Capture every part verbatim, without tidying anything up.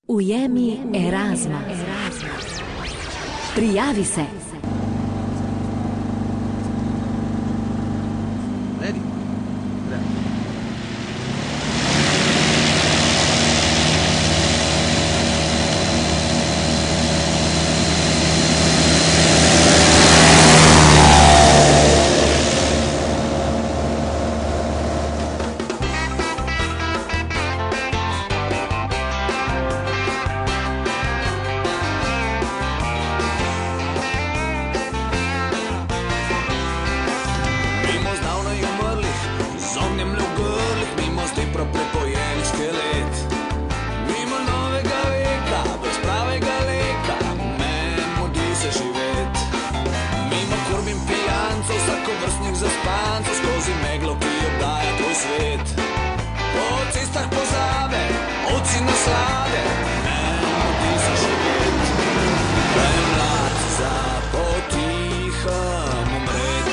Ujemi Erasma. Prijavi se. Ready? Ready. Prepojenih skelet, mimo novega veka, brez pravega leka, meni mudi se živet. Mimo kurbin pijancov, vsakovrstnih zaspancov, skozi meglo, ki obdaja tvoj svet. Po cestah pozave, ovci naslade, meni mudi se živet. Premlad za potihem umret,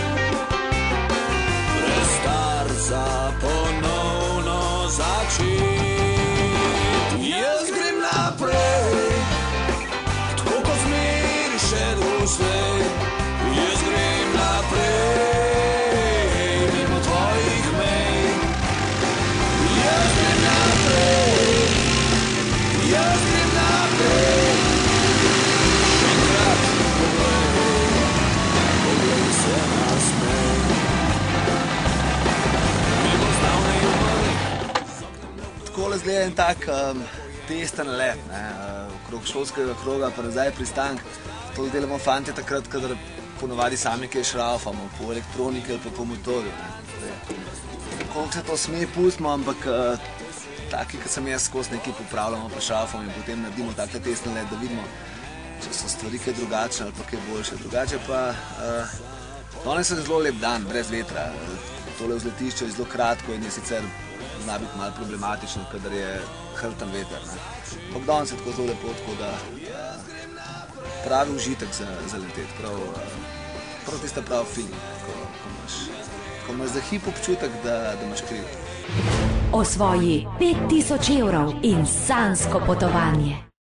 prestar za ponovno začet. Jaz grem naprej, tako kot zmeri še doslej. Jaz grem naprej, mimo tvojih mej. Jaz grem naprej, jaz grem naprej. Še enkrat poglej, poglej se nasmej. Mimo zdavnej umrlih. Takole zgleda en tak um, testen let, ne, uh, okrog šolskega kroga, pa nazaj pristank. To delamo fantje takrat, kadar ponovadi sami kaj šraufamo, po elektroniki ali pa po motorju. Koliko se to sme, pustimo, ampak uh, taki, kot sem jaz, skozi nekaj popravljamo, pa šraufamo in potem naredimo takle testen let, da vidimo, če so stvari kaj drugačne ali pa kaj boljše. Drugače pa, uh, danes je zelo lep dan, brez vetra. Tole vzletišče je zelo kratko in je sicer zna biti malo problematično, kadar je hrten veter. Ampak danes je tako zelo lepo, tako da pravi užitek za, za leteti, prav, prav tista prav feeling, ko, ko, imaš, ko imaš za hip občutek, da, da imaš kriv. Osvoji pet tisoč evrov in sanjsko potovanje.